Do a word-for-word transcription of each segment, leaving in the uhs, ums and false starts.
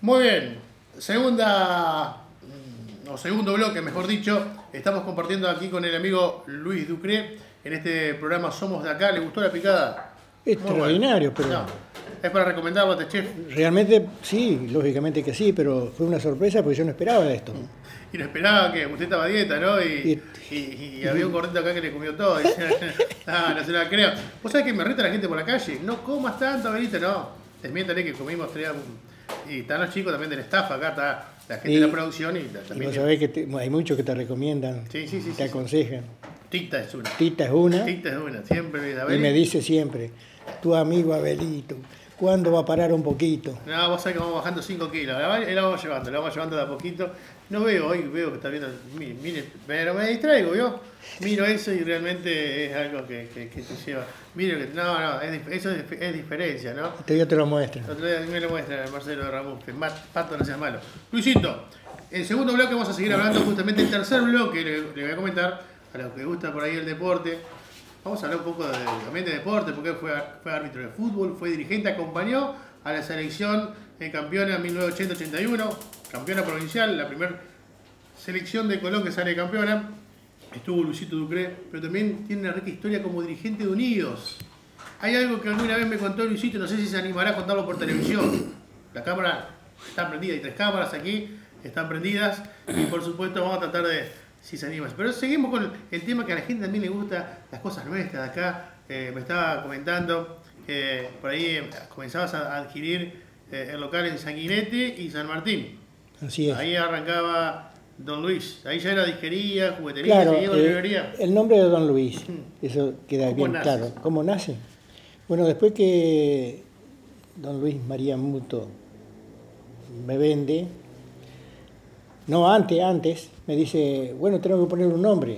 Muy bien, segunda o segundo bloque, mejor dicho, estamos compartiendo aquí con el amigo Luis Ducré en este programa Somos de Acá. ¿Le gustó la picada? Extraordinario, Bueno. pero... No, es para recomendarlo a este chef. Realmente sí, lógicamente que sí, pero fue una sorpresa porque yo no esperaba esto. Y no esperaba que usted estaba a dieta, ¿no? Y, y, y, y había un gordito acá que le comió todo. Y, ah, no se la creo. ¿Vos sabés que me reta la gente por la calle? No comas tanto, Benito, no. Desmiéntale que comimos tres. Y están los chicos también del staff acá, está la gente y, de la producción. Y, también y vos sabés que te, hay muchos que te recomiendan, sí, sí, sí, te sí, aconsejan. Tita es una. Tita es una. Tita es una, siempre. Y me dice siempre, tu amigo Abelito, ¿cuándo va a parar un poquito? No, vos sabés que vamos bajando cinco kilos. La vamos llevando, la vamos llevando de a poquito. No veo, hoy veo que está viendo, mire, mire, pero me distraigo, ¿vio? Miro eso y realmente es algo que, que, que te lleva. Mire, que no, no, es, eso es, es diferencia, ¿no? Este día te lo muestra. Otro día me lo muestra Marcelo Ramos, que Pato no seas malo. Luisito, en segundo bloque vamos a seguir hablando justamente el tercer bloque, le, le voy a comentar a los que gusta por ahí el deporte. Vamos a hablar un poco de, también de deporte, porque fue, fue árbitro de fútbol, fue dirigente, acompañó a la selección en campeona mil novecientos ochenta y uno, campeona provincial, la primera selección de Colón que sale campeona. Estuvo Luisito Ducré, pero también tiene una rica historia como dirigente de Unidos. Hay algo que alguna vez me contó Luisito, no sé si se animará a contarlo por televisión. La cámara está prendida, hay tres cámaras aquí, están prendidas, y por supuesto vamos a tratar de, si se anima. Pero seguimos con el tema que a la gente también le gusta, las cosas nuestras de acá. Eh, me estaba comentando que por ahí comenzabas a adquirir eh, el local en Sanguinetti y San Martín. Así es. Ahí arrancaba Don Luis. Ahí ya era disquería, juguetería, claro, seguía con eh, librería. El nombre de Don Luis, eso queda bien nace? claro. ¿Cómo nace? Bueno, después que Don Luis María Muto me vende, no, antes, antes, me dice, bueno, tengo que poner un nombre.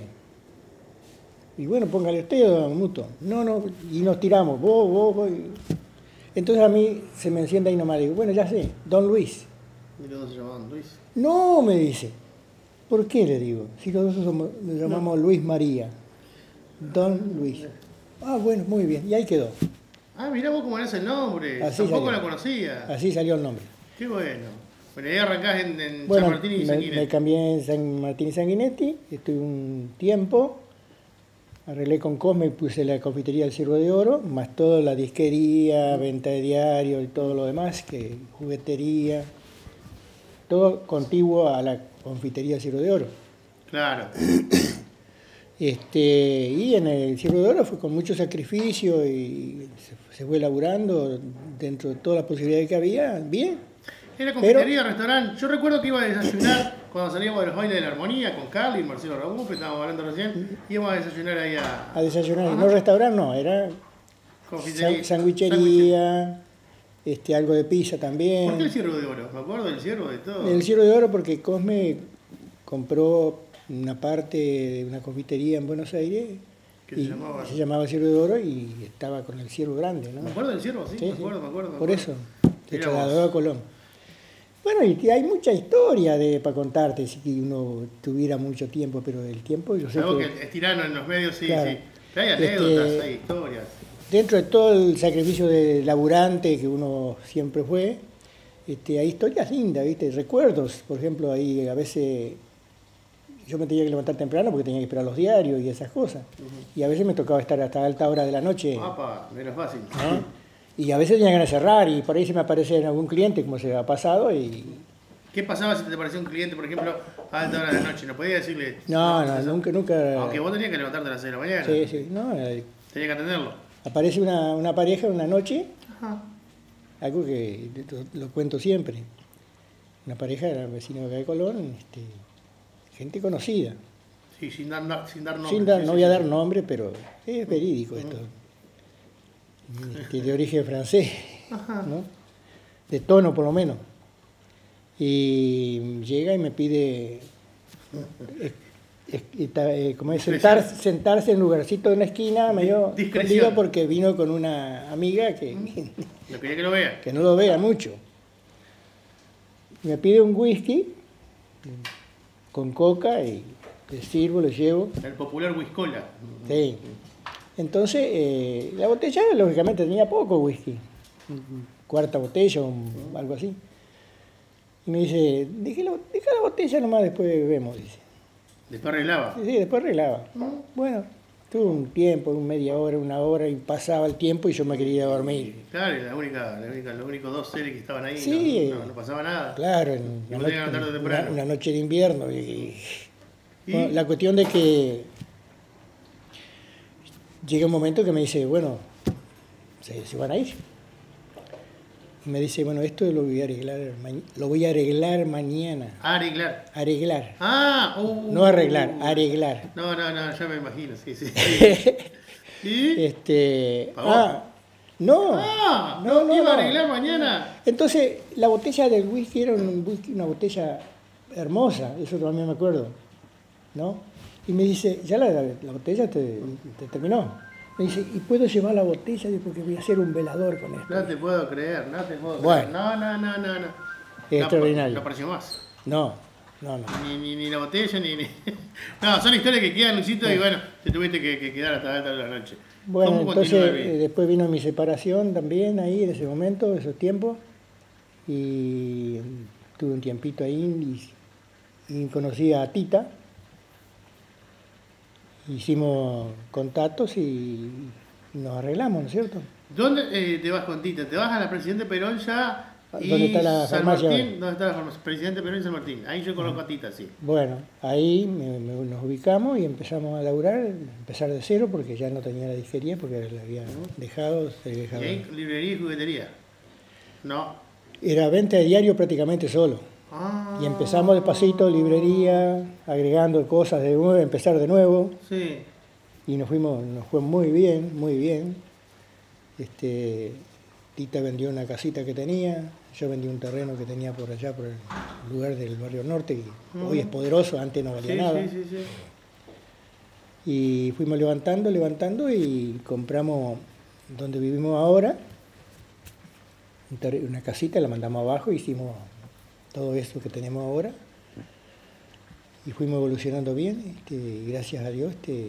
Y bueno, póngale usted, Don Muto. No, no, y nos tiramos, vos, vos, vos. Entonces a mí se me enciende ahí nomás, digo, bueno, ya sé, Don Luis. ¿Y los dos se llamaban Luis? No, me dice. ¿Por qué le digo? Si los dos somos, nos llamamos no. Luis María. Don Luis. Ah, bueno, muy bien. Y ahí quedó. Ah, mirá vos cómo es el nombre. Así Tampoco salió. la conocía. Así salió el nombre. Qué bueno. Bueno, ahí arrancás en, en bueno, San Martín y me, Sanguinetti. me cambié en San Martín y Sanguinetti. Estuve un tiempo. Arreglé con Cosme y puse la confitería del Ciervo de Oro, más toda la disquería, venta de diario y todo lo demás, que juguetería. Todo contiguo a la confitería Ciervo de Oro. Claro. Este, y en el Ciervo de Oro fue con mucho sacrificio y se, se fue laburando dentro de todas las posibilidades que había, bien. Era confitería, pero, restaurante. Yo recuerdo que iba a desayunar cuando salíamos de los bailes de la armonía con Carly y Marcelo Raúl, que estábamos hablando recién. Íbamos a desayunar ahí a... A desayunar, ajá. No restaurante, no, era sandwichería. Este, algo de pizza también. ¿Por qué el Ciervo de Oro? Me acuerdo del Ciervo de todo. El Ciervo de Oro porque Cosme compró una parte de una confitería en Buenos Aires. ¿Qué se llamaba? Se llamaba Ciervo de Oro y estaba con el Ciervo grande, ¿no? Me acuerdo del Ciervo, sí, sí me acuerdo, me acuerdo. Me Por acuerdo. eso, se trasladó a Colón. Bueno, y hay mucha historia de, para contarte si uno tuviera mucho tiempo, pero el tiempo yo sé Algo que... que estirarnos en los medios, sí, claro, sí. Pero hay anécdotas, este, hay historias. Dentro de todo el sacrificio de laburante que uno siempre fue, este, hay historias lindas, ¿viste? Recuerdos, por ejemplo, ahí a veces yo me tenía que levantar temprano porque tenía que esperar los diarios y esas cosas. Uh-huh. Y a veces me tocaba estar hasta alta hora de la noche. Apa, no era fácil. ¿no? Y a veces tenía ganas de cerrar y por ahí se me aparece algún cliente, como se ha pasado, y... ¿Qué pasaba si te aparecía un cliente, por ejemplo, a alta hora de la noche? ¿No podías decirle...? No, no, no nunca, nunca... Aunque vos tenías que levantarte a las seis de la mañana. Sí, sí, no... Eh, tenías que atenderlo. Aparece una, una pareja una noche, ajá. Algo que lo, lo cuento siempre. Una pareja era vecino de acá de Colón, este, gente conocida. Sí, sin dar, sin dar nombre. Sin dar, sí, no sí, voy a sí. dar nombre, pero es verídico uh-huh. esto. Este, de origen francés, ajá. ¿no? De tono por lo menos. Y llega y me pide, eh, eh, como es, sentar, sentarse en un lugarcito de una esquina, medio escondido porque vino con una amiga que, le pedía que lo vea. Que no lo vea mucho. Me pide un whisky con coca y le sirvo, le llevo. El popular whiskola. Sí. Entonces, eh, la botella, lógicamente, tenía poco whisky. Cuarta botella o algo así. Y me dice, deja la, deja la botella nomás, después vemos, dice. Después arreglaba. Sí, después arreglaba. Bueno, tuve un tiempo, un media hora, una hora, y pasaba el tiempo y yo me quería ir a dormir. Claro, y la única, la única, los únicos dos seres que estaban ahí, Sí, no, no, no pasaba nada. Claro, en Y una, vos tenías que noche, levantar temprano. una, una noche de invierno. Y, y- ¿Y? bueno, la cuestión de que llega un momento que me dice, bueno, se, se van a ir. Y me dice, bueno, esto lo voy a arreglar, ma- lo voy a arreglar mañana. Arreglar. Arreglar. Ah, uh, No arreglar, arreglar. No, no, no, ya me imagino, sí, sí. ¿Y? Este, ¿Pagó? ah, no, Ah, no, no, iba a no. arreglar mañana. Entonces, la botella del whisky era un whisky, una botella hermosa, eso también me acuerdo, ¿no? Y me dice, ya la, la botella te, te terminó. Me dice, ¿y puedo llevar la botella? Digo, porque voy a hacer un velador con esto. No te puedo creer, no te puedo Bueno. creer. No, no, no, no, no. Extraordinario. No, no apareció más. No, no, no. Ni, ni, ni la botella, ni, ni... No, son historias que quedan, Luisito, y bueno, te tuviste que, que quedar hasta alta de la noche. Bueno, ¿Cómo entonces continúa el eh, video? después vino mi separación también ahí en ese momento, esos tiempos. Y tuve un tiempito ahí y, y conocí a Tita. Hicimos contactos y nos arreglamos, ¿no es cierto? ¿Dónde eh, te vas con Tita? ¿Te vas a la Presidente Perón ya? Y ¿Dónde está la San farmacia Martín? ahora? ¿Dónde está la farmacia? Presidente Perón y San Martín. Ahí yo conozco a Tita, sí. Bueno, ahí me- me- nos ubicamos y empezamos a laburar, empezar de cero porque ya no tenía la disquería porque la había dejado, se había ¿Y dejado. ahí librería y juguetería? No. Era venta de diario prácticamente solo. Ah, Y empezamos despacito, librería, agregando cosas de nuevo, empezar de nuevo. Sí. Y nos fuimos, nos fue muy bien, muy bien. Este, Tita vendió una casita que tenía, yo vendí un terreno que tenía por allá, por el lugar del barrio norte, que hoy es poderoso, antes no valía Sí, nada. sí, sí, sí. Y fuimos levantando, levantando y compramos donde vivimos ahora, un ter- una casita, la mandamos abajo, hicimos todo eso que tenemos ahora y fuimos evolucionando bien, este, y gracias a Dios este,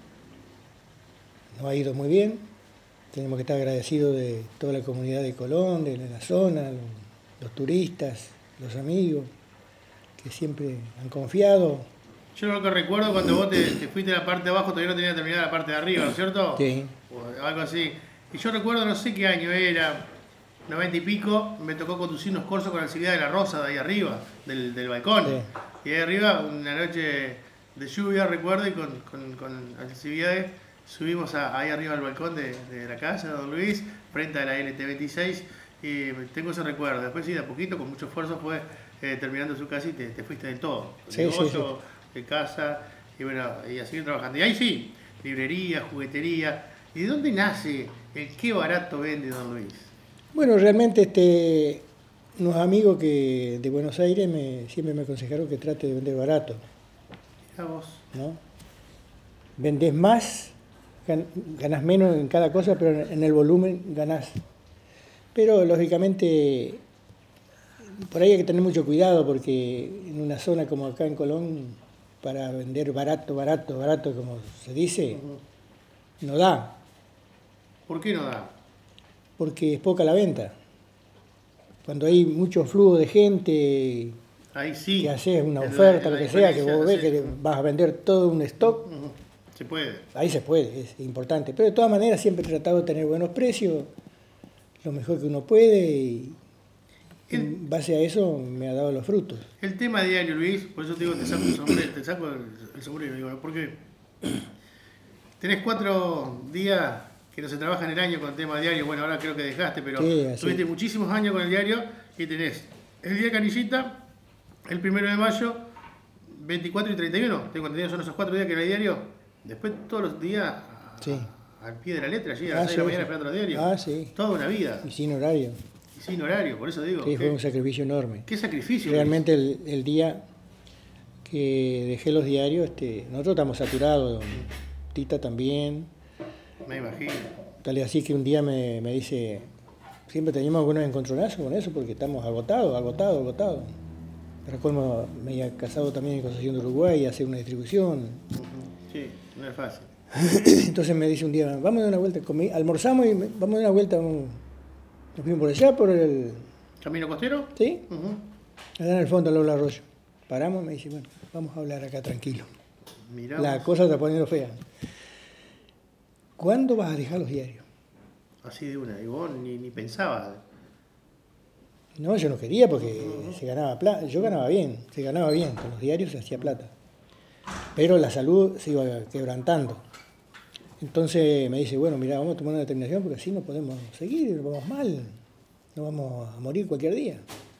nos ha ido muy bien. Tenemos que estar agradecidos de toda la comunidad de Colón, de la zona, los, los turistas, los amigos, que siempre han confiado. Yo lo que recuerdo cuando vos te, te fuiste a la parte de abajo, todavía no tenía terminada la parte de arriba, ¿no es cierto? Sí. O algo así. Y yo recuerdo, no sé qué año era, noventa y pico, me tocó conducir unos corsos con Alcibía de la Rosa de ahí arriba, del, del balcón. Sí. Y ahí arriba, una noche de lluvia, recuerdo, y con, con, con Alcibiades subimos a, ahí arriba al balcón de, de la casa de Don Luis, frente a la L T veintiséis, y tengo ese recuerdo. Después sí, de a poquito, con mucho esfuerzo, fue eh, terminando su casa y te, te fuiste del todo. Sí, Negocio, sí, de casa, y bueno, y a seguir trabajando. Y ahí sí, librería, juguetería. ¿Y de dónde nace el qué barato vende Don Luis? Bueno, realmente este, unos amigos que de Buenos Aires me, siempre me aconsejaron que trate de vender barato, A vos. ¿no? Vendés más, gan- ganás menos en cada cosa, pero en el volumen ganás. Pero lógicamente por ahí hay que tener mucho cuidado porque en una zona como acá en Colón, para vender barato, barato, barato, como se dice, no da, ¿Por qué no da? porque es poca la venta. Cuando hay mucho flujo de gente, Ahí sí. que haces una Es la- oferta, la lo que sea, que diferencia, vos ves sí. que vas a vender todo un stock, Ujú. Se puede. ahí se puede, es importante. Pero de todas maneras siempre he tratado de tener buenos precios, lo mejor que uno puede, y en base a eso me ha dado los frutos. El tema diario, Luis, por eso te digo, te saco el sombrero, te saco el, el sombrero, digo, porque tenés cuatro días que no se trabaja en el año con el tema diario. Bueno, ahora creo que dejaste, pero Sí, así. tuviste muchísimos años con el diario y tenés el día de Canillita, el primero de mayo, veinticuatro y treinta y uno. Tengo entendido, son esos cuatro días que era el diario. Después todos los días a- Sí. al pie de la letra, allí a Ah, las seis de la sí, mañana sí. esperando los diarios. Ah, sí. Toda una vida, Y sin horario. y sin horario, por eso digo. Sí, qué, fue un sacrificio enorme. qué sacrificio. Realmente el, el día que dejé los diarios, este, nosotros estamos saturados, Tita también. Luis. Me imagino. Tal es así que un día me, me dice, siempre teníamos algunos encontronazos con eso porque estamos agotados, agotados, agotados. Pero como me había casado también en Concepción de Uruguay y hacer una distribución. Ujú. Sí, no es fácil. Entonces me dice un día, vamos a dar una vuelta, comí, almorzamos y me- vamos a dar una vuelta, vamos- nos fuimos por allá, por el... ¿Camino costero? ¿Sí? Ujú. allá en el fondo al lado del arroyo. Paramos y me dice, bueno, vamos a hablar acá tranquilo. Mirá La vos. cosa está poniendo fea. ¿Cuándo vas a dejar los diarios? Así de una, y vos ni, ni pensabas. No, yo no quería porque se ganaba plata. Yo ganaba bien, se ganaba bien. Con los diarios se hacía plata. Pero la salud se iba quebrantando. Entonces me dice, bueno, mira, vamos a tomar una determinación porque así no podemos seguir, nos vamos mal. Nos vamos a morir cualquier día.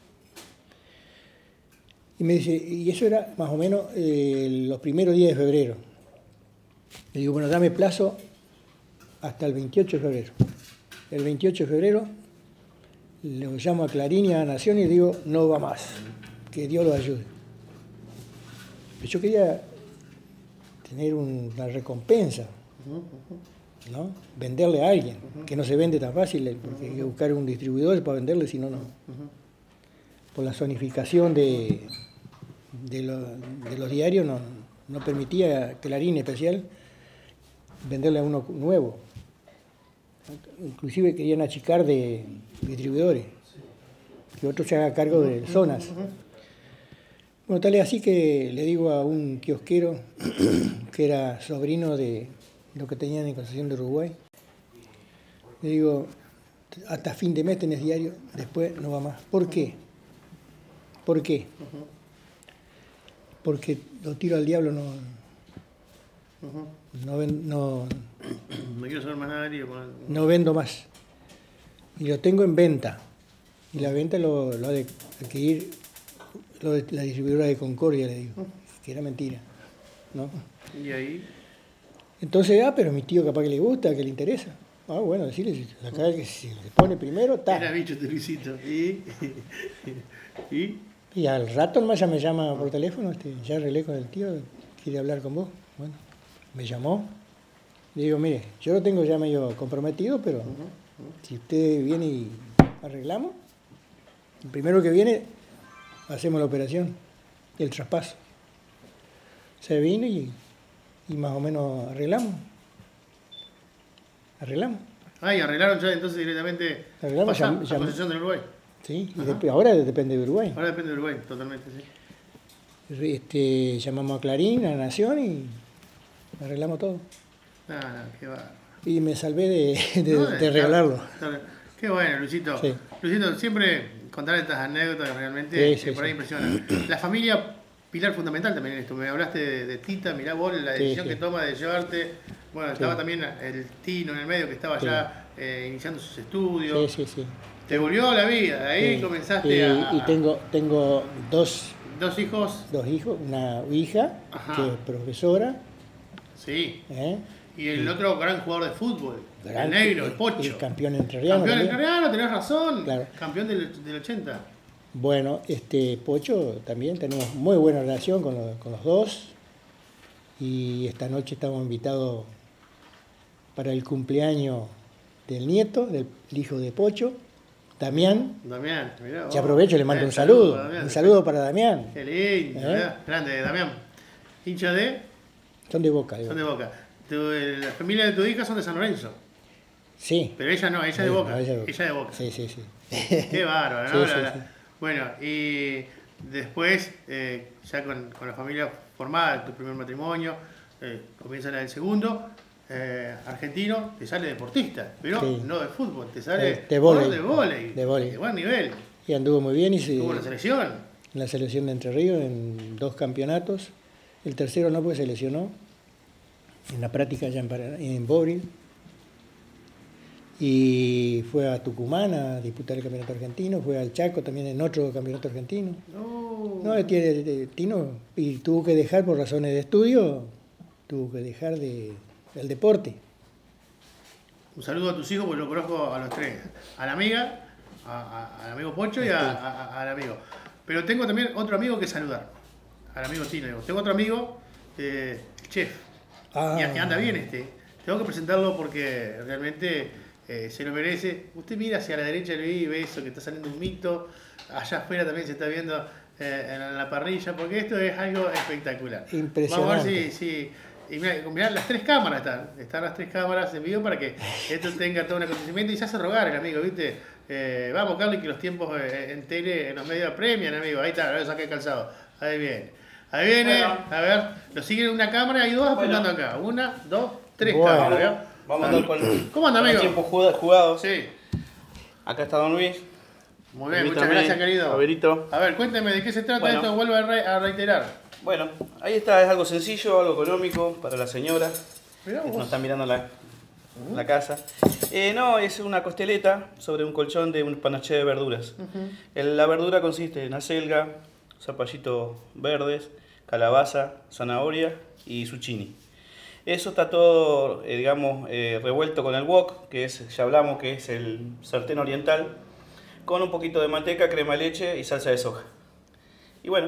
Y me dice, y eso era más o menos eh, los primeros días de febrero. Le digo, bueno, dame plazo hasta el veintiocho de febrero. El veintiocho de febrero le llamo a Clarín y a Nación y digo, no va más, que Dios lo ayude. Pero yo quería tener una recompensa, ¿no? Venderle a alguien, que no se vende tan fácil, porque hay que buscar un distribuidor para venderle, si no, no. Por la zonificación de, de, lo, de los diarios no, no permitía Clarín especial venderle a uno nuevo. Inclusive querían achicar de distribuidores, que otro se haga cargo de zonas. Bueno, tal es así que le digo a un kiosquero que era sobrino de lo que tenían en Concepción de Uruguay, le digo, hasta fin de mes tenés diario, después no va más. ¿Por qué? ¿Por qué? Porque lo tiro al diablo, no, no, ven, no, No quiero saber más nada, digo, con- no vendo más. Y lo tengo en venta. Y la venta lo, lo ha de adquirir lo de la distribuidora de Concordia, le digo, que era mentira, ¿no? Y ahí, Entonces, ah, pero a mi tío capaz que le gusta, que le interesa. Ah, bueno, decirle, si- acá que si le pone primero, era está. bicho este Luisito. Y, y, Y al rato nomás ya me llama por teléfono, este, ya arreglé con el tío, quiere hablar con vos. Bueno, me llamó. Le digo, mire, yo lo tengo ya medio comprometido, pero si usted viene y arreglamos, el primero que viene, hacemos la operación, el traspaso. Se vino y, y más o menos arreglamos. Arreglamos. ah, y arreglaron ya entonces directamente Arreglamos, pasar llam- a llam- posesión del Uruguay. Sí, y Ajá. después- ahora depende de Uruguay. Ahora depende de Uruguay, totalmente, sí. Este, llamamos a Clarín, a Nación y arreglamos todo. Ah, qué va. Y me salvé de, de, No, de está- regalarlo. está- Qué bueno, Luisito. Sí. Luisito, siempre contar estas anécdotas que realmente Sí, sí, eh, por ahí sí. impresionan. La familia, pilar fundamental también en esto. Me hablaste de, de Tita, mirá vos la Sí, decisión sí. que toma de llevarte. Bueno, estaba Sí. también el Tino en el medio que estaba Sí. ya eh, iniciando sus estudios. Sí, sí, sí. Te volvió a la vida, de ahí Sí. comenzaste y, a... y tengo, tengo dos, Dos hijos, dos hijos, una hija Ajá. que es profesora, sí. ¿eh? Y el otro gran jugador de fútbol, Gran- el negro, el y Pocho. campeón entrerriano. Campeón también. entrerriano, tenés razón. Claro. Campeón del, del ochenta. Bueno, este Pocho también tenemos muy buena relación con los, con los dos. Y esta noche estamos invitados para el cumpleaños del nieto, del hijo de Pocho, Damián. Damián, mirá. Ya vos. aprovecho y le mando Eh, un saludo. Damián. Un saludo para Damián. Qué lindo, ¿Eh? mirá. Grande, Damián. Hincha de, Son de Boca, digo. son de Boca. Tu, eh, la familia de tu hija son de San Lorenzo. Sí. Pero ella no, ella de No, Boca. ella Ella de Boca. Sí, sí, sí. Qué bárbaro, ¿no? Sí, La- sí, la- sí. Bueno, y después, eh, ya con, con la familia formada, tu primer matrimonio, eh, comienza la del segundo, eh, argentino, te sale deportista, pero Sí. no de fútbol, te sale De- de vóley. jugador de vóley, De vóley. de buen nivel, Y anduvo muy bien y se, tuvo la en selección. la selección de Entre Ríos en dos campeonatos. El tercero no, porque se lesionó en la práctica allá en, Paraná- en Bobril. Y fue a Tucumán a disputar el campeonato argentino, fue al Chaco también en otro campeonato argentino. No, No, tiene eh, Tino, y tuvo que dejar por razones de estudio, tuvo que dejar de, del deporte. Un saludo a tus hijos, porque lo conozco a los tres. A la amiga, a- a- al amigo Pocho y a- a- a- al amigo. Pero tengo también otro amigo que saludar. Al amigo Tino. Digo. Tengo otro amigo, eh, el chef. Ah. Y, y anda bien este. Tengo que presentarlo porque realmente eh, se lo merece. Usted mira hacia la derecha y ve eso, que está saliendo un mito. Allá afuera también se está viendo eh, en, la, en la parrilla, porque esto es algo espectacular. Impresionante. Vamos a ver si... si y mirá, mirá, las tres cámaras están, están las tres cámaras en vivo para que esto tenga todo un acontecimiento y se hace rogar el amigo, ¿viste? Eh, Eh, vamos, Carly, que los tiempos eh, en tele, en los medios premian, amigo. Ahí está, ahora saqué el calzado. Ahí viene. Ahí viene. Bueno. A ver, lo siguen en una cámara, hay dos apuntando bueno. acá. Una, dos, tres bueno. cámaras, ¿veo? Vamos a andar con, ¿Cómo anda, amigo? Tiempo jugado. Sí. Acá está Don Luis. Muy bien, muchas gracias, querido. Favorito. A ver, cuénteme de qué se trata bueno. esto, vuelvo a, re a reiterar. Bueno, ahí está, es algo sencillo, algo económico para la señora. Mirá vos. Nos está mirando la, uh-huh. la casa. Eh, no, es una costeleta sobre un colchón de un panaché de verduras. Uh-huh. El, la verdura consiste en acelga, zapallitos verdes, calabaza, zanahoria y zucchini. Eso está todo, eh, digamos, eh, revuelto con el wok, que es, ya hablamos que es el sartén oriental, con un poquito de manteca, crema de leche y salsa de soja. Y bueno,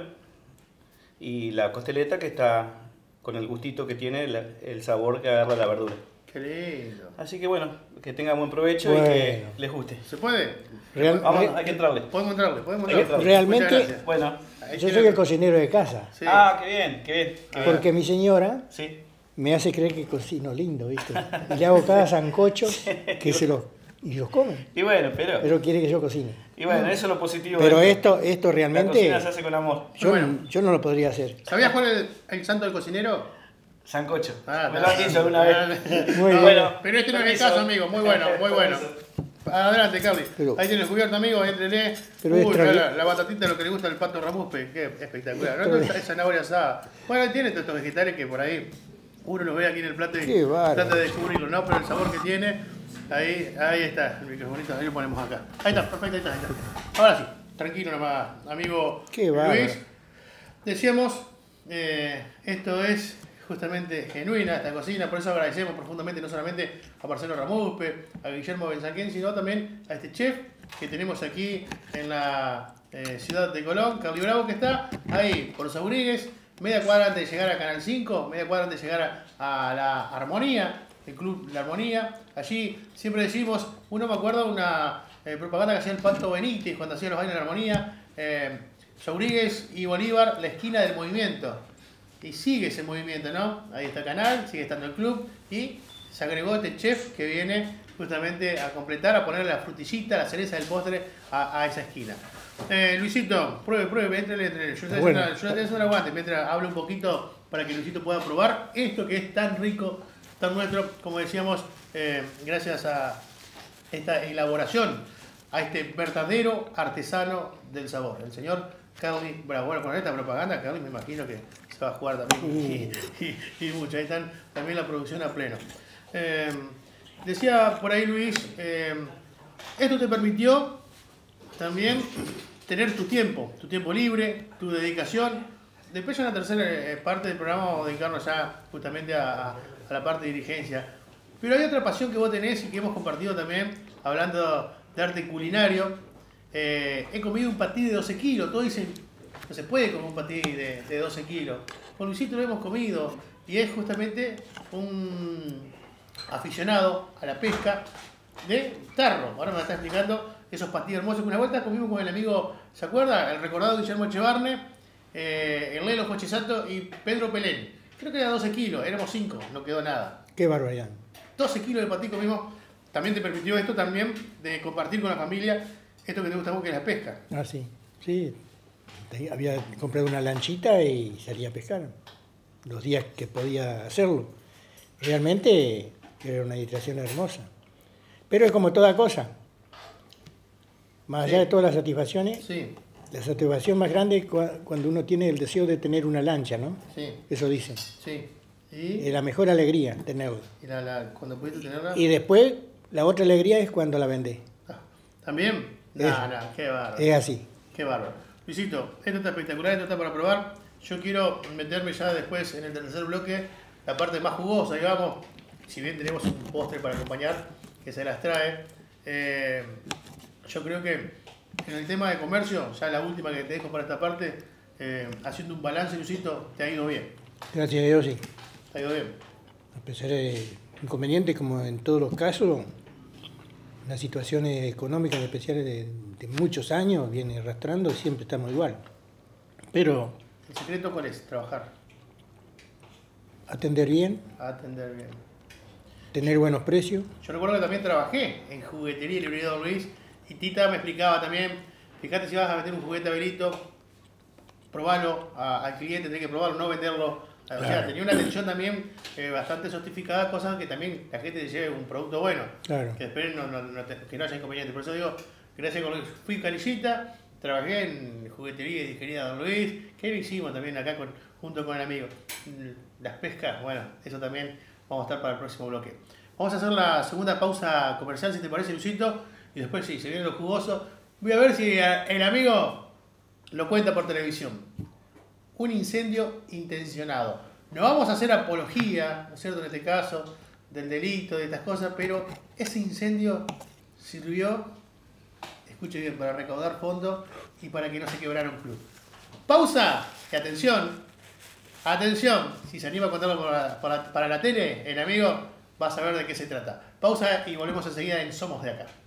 y la costeleta que está con el gustito que tiene, la, el sabor que agarra la verdura. Qué lindo. Así que bueno, que tengan buen provecho bueno. y que les guste. ¿Se puede? Real, Vamos, real, hay que entrarle. Podemos entrarle, podemos entrarle. Realmente, bueno, yo soy el cocinero de casa. Sí. Ah, qué bien, qué bien. Qué porque bien. mi señora sí. me hace creer que cocino lindo, ¿viste? Y le hago cada sancocho sí. que se los... Y los comen. Y bueno, pero... Pero quiere que yo cocine. Y bueno, eso es lo positivo. Pero de esto, esto realmente... La cocina se hace con amor. Yo, bueno. yo no lo podría hacer. ¿Sabías cuál es el, el santo del cocinero? Sancocho. Ah, me lo han dicho alguna vez. Muy bueno. Pero este no es el caso, amigo. Muy bueno, muy bueno. Adelante, Carly. Pero, ahí tienes cubierto, amigo. Entrené. Pero Uy, la, la batatita, lo que le gusta al pato Ramuspe. Qué espectacular. ¿No? Esa zanahoria asada. Bueno, tiene todos estos vegetales que por ahí uno los ve aquí en el plato y trata de descubrirlo, ¿no? Pero el sabor que tiene... Ahí, ahí está, el microfonito, ahí lo ponemos acá. Ahí está, perfecto, ahí está, ahí está. Ahora sí, tranquilo nomás, amigo Qué Luis. Decíamos, eh, esto es justamente genuina esta cocina, por eso agradecemos profundamente no solamente a Marcelo Ramuspe, a Guillermo Benzaquén, sino también a este chef que tenemos aquí en la eh, ciudad de Colón, Carly Bravo, que está ahí por Sauríguez, media cuadra antes de llegar a Canal cinco, media cuadra antes de llegar a, a la Armonía, el Club La Armonía. Allí siempre decimos, uno me acuerdo una eh, propaganda que hacía el Pato Benítez cuando hacía los bailes de la Armonía, eh, Sauríguez y Bolívar, la esquina del movimiento. Y sigue ese movimiento, ¿no? Ahí está Canal, sigue estando el club y se agregó este chef que viene justamente a completar, a ponerle la frutillita, la cereza del postre a, a esa esquina. Eh, Luisito, pruebe, pruebe, entrele, entrele. Yo bueno. le voy a hacer un aguante mientras hablo un poquito para que Luisito pueda probar esto que es tan rico, tan nuestro, como decíamos, eh, gracias a esta elaboración, a este verdadero artesano del sabor, el señor Carly Bravo. Bueno, con esta propaganda, Carly, me imagino que se va a jugar también y, y, y mucho. Ahí están también la producción a pleno. Eh, decía por ahí Luis, eh, esto te permitió también tener tu tiempo, tu tiempo libre, tu dedicación. Después en la tercera parte del programa vamos a dedicarnos ya justamente a, a, a la parte de dirigencia. Pero hay otra pasión que vos tenés y que hemos compartido también, hablando de arte culinario. Eh, he comido un patí de doce kilos, todos dicen, no se puede comer un patí de, de doce kilos. Con Luisito lo hemos comido y es justamente un aficionado a la pesca de tarro. Ahora me está explicando esos patíes hermosos que una vuelta comimos con el amigo, ¿se acuerda? El recordado Guillermo Echevarne, eh, el Lelo Jochesato y Pedro Pelén. Creo que era doce kilos, éramos cinco, no quedó nada. Qué barbaridad. doce kilos de patí comimos. También te permitió esto también de compartir con la familia esto que te gusta a vos, que es la pesca. Ah, sí. Sí. Había comprado una lanchita y salía a pescar. Los días que podía hacerlo. Realmente era una distracción hermosa. Pero es como toda cosa. Más allá sí. de todas las satisfacciones, sí. la satisfacción más grande es cuando uno tiene el deseo de tener una lancha, ¿no? Sí. Eso dicen. Sí. ¿Y? Es la mejor alegría tenerla. ¿Y la, la, cuando pudiste tenerla? Y después, la otra alegría es cuando la vendés. Ah, ¿también? No, no, qué bárbaro. Es así. Qué bárbaro. Luisito, esto está espectacular, esto está para probar. Yo quiero meterme ya después en el tercer bloque, la parte más jugosa, digamos. Si bien tenemos un postre para acompañar, que se las trae. Eh, yo creo que en el tema de comercio, ya la última que te dejo para esta parte, eh, haciendo un balance, Luisito, te ha ido bien. Gracias a Dios, sí. Te ha ido bien. A pesar de inconvenientes, como en todos los casos, las situaciones económicas especiales de, de muchos años viene arrastrando y siempre estamos igual. Pero... ¿El secreto cuál es? Trabajar. Atender bien. Atender bien. Tener buenos precios. Yo recuerdo que también trabajé en juguetería y librería Don Luis Y Tita me explicaba también, fíjate si vas a vender un juguete a Belito, probalo a, al cliente, tenés que probarlo, no venderlo. Claro. O sea, tenía una atención también eh, bastante sofisticada, cosas que también la gente te lleve un producto bueno. Claro. Que después no, no, no te, que no haya inconveniente. Por eso digo, gracias a Luis, fui canillita, trabajé en juguetería y disquería de Don Luis, que lo hicimos también acá con, junto con el amigo. Las pescas, bueno, eso también vamos a estar para el próximo bloque. Vamos a hacer la segunda pausa comercial, si te parece, Luisito, y después sí, se viene lo jugoso. Voy a ver si el amigo lo cuenta por televisión. Un incendio intencionado. No vamos a hacer apología, ¿no es cierto?, en este caso, del delito, de estas cosas, pero ese incendio sirvió, escuche bien, para recaudar fondos y para que no se quebrara un club. Pausa, y atención, atención, si se anima a contarlo para, para, para la tele, el amigo va a saber de qué se trata. Pausa y volvemos enseguida en Somos de Acá.